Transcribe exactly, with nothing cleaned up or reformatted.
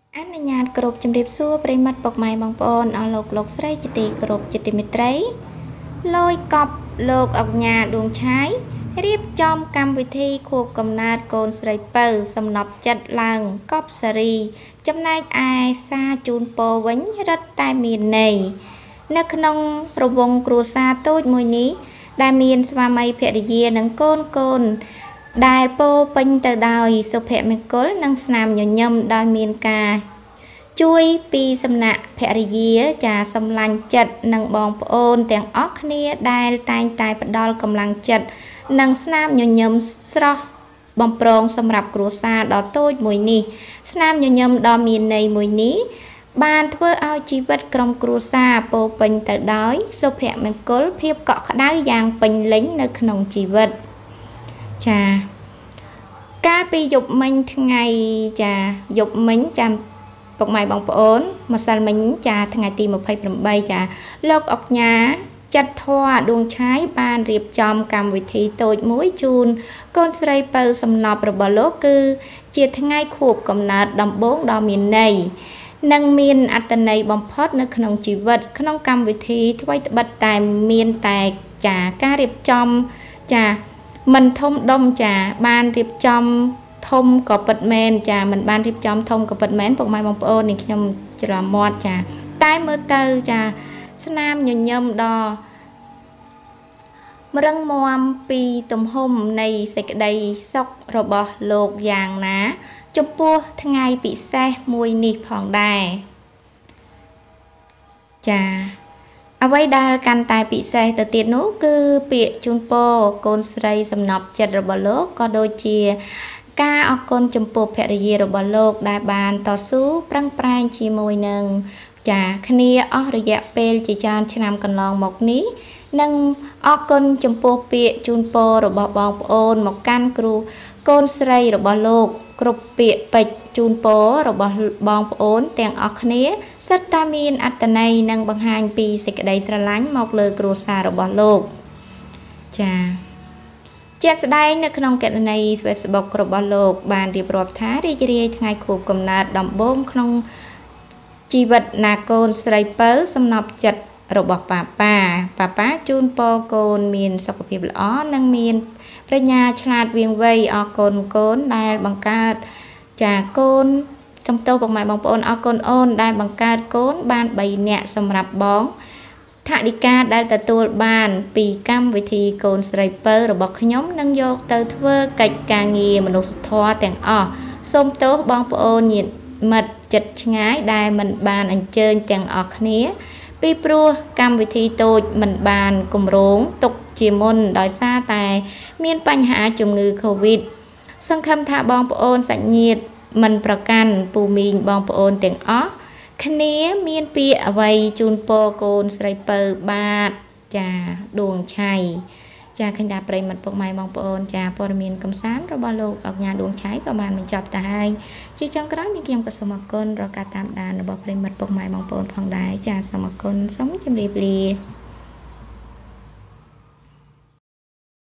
អនុញ្ញាតគ្រប់ជំរាបសួរប្រិមត្តពុកម៉ែបងប្អូនអស់លោកលោកស្រីជាទីគោរពជាទីមេត្រីលយកប់លោកអុកញ៉ាដួងឆៃរៀបចំកម្មវិធីខួបកំណើតកូនស្រីពៅសំណប់ចិត្តឡើងកប់សារីចំណែកឯសារជូនពរវិញរឹតតែមានន័យនៅក្នុងរវងគ្រួសារតូចមួយនេះដែលមានស្វាមីភរិយានិងកូនកូនដែលពោពេញទៅដោយសុភមង្គលនិងស្នាមញញឹមដោយមានការជួយពីសំណាក់ភរិយាចាសម្លាញ់ចិត្តនិងបងប្អូនទាំងអស់គ្នាដែលតែងតែផ្ដល់កម្លាំងចិត្តនិងស្នាមញញឹមស្រស់បំប្រងសម្រាប់គ្រួសារដ៏តូចមួយនេះស្នាមញញឹមដ៏មានន័យមួយនេះបានធ្វើឲ្យជីវិតក្រុមគ្រួសារពោពេញទៅដោយសុភមង្គលភាពកក់ក្ដៅយ៉ាងពេញលេញនៅក្នុងជីវិតចាកាលពីយប់មិញថ្ងៃចាយប់មិញចាំពុកម៉ែបងប្អូនម្សិលមិញចាថ្ងៃទីម្ភៃប្រាំចាលោកអុកញ៉ាចាត់ធွာដួងឆាយបានរៀបចំកម្មវិធីតូចមួយជូនកូនស្រីពៅសំណប់របស់លោកគឺជាថ្ងៃខួបកំណើតដំបូងដ៏មានន័យនិងមានអត្ថន័យបំផុតនៅក្នុងជីវិតក្នុងកម្មវិធីថ្មីត្បិតតែមានតែចាការរៀបចំចាមិនធំដុំចាបានរៀបចំធំក៏ពិតមែនចាមិនបានរៀបចំធំក៏ពិតមែនពុកម៉ែបងប្អូននេះខ្ញុំច្រមាត់ចាតែមើលទៅចាស្នាមញញឹមដ៏រឹងមាំពីទំហំនៃសេចក្តីសុខរបស់លោកយ៉ាងណាចំពោះថ្ងៃពិសេសមួយនេះផងដែរចាអ្វីដែលកាន់តែពិសេសទៅទៀតនោះគឺពាក្យជូនពរកូនស្រីសំណប់ចិត្តរបស់លោកក៏ដូចជាការអរគុណចំពោះភរិយារបស់លោកដែលបានតស៊ូប្រឹងប្រែងជាមួយនឹងចាគ្នាអស់រយៈពេលជាច្រើនឆ្នាំកន្លងមកនេះនិងអរគុណចំពោះពាក្យជូនពររបស់បងប្អូនមកកាន់គ្រូកូនស្រីរបស់លោកគ្រប់ពាក្យពេចន៍ជូនពររបស់បងប្អូនទាំងអស់គ្នាសិតតែមានអត្ថន័យនិងបង្ហាញពីសេចក្តីស្រឡាញ់មកលើគ្រួសាររបស់លោកចាជាក់ស្ដែងនៅក្នុងកេរនី Facebook របស់លោកបានរៀបរាប់ថារីករាយថ្ងៃខួបកំណើតដំបូងក្នុងជីវិតណាកូនស្រីពៅសំណប់ចិត្តរបស់ប៉ាប៉ាប៉ាប៉ាជូនពរកូនមានសុខភាពល្អនិងមានប្រាជ្ញាឆ្លាតវាងវៃអរគុណកូនដែលបង្កើតចាកូនសំទោសពុកម៉ែបងប្អូនអរគុណអូនដែលបង្កើតកូនបានបីនាក់សម្រាប់បងថវិកាដែលទទួលបានពីកម្មវិធីកូនស្រីពៅរបស់ខ្ញុំនឹងយកទៅធ្វើកិច្ចការងារមនុស្សធម៌ទាំងអស់សូមទោសបងប្អូនញាតិមិត្តចិត្តឆ្ងាយដែលមិនបានអញ្ជើញទាំងអស់គ្នាពីព្រោះកម្មវិធីតូចមិនបានគម្រោងទុកជាមុនដោយសារតែមានបញ្ហាជំងឺ Covid សង្ឃឹមថាបងប្អូនសាច់ញាតិមិនប្រកាន់ពូមីងបងប្អូនទាំងអស់គ្នាមានពាក្យអ្វីជូនពរកូនស្រីពៅបាទចាដួងឆៃចាឃើញថាប្រិមត្តពុកម៉ែបងប្អូនចាព័ត៌មានកំសាន្តរបស់លោកអុកញ៉ាដួងឆៃក៏បានបញ្ចប់ទៅហើយជាចុងក្រោយនេះខ្ញុំក៏សូមអរគុណរកការតាមដានរបស់ប្រិមត្តពុកម៉ែបងប្អូនផងដែរចាសូមអរគុណសូមជម្រាបលា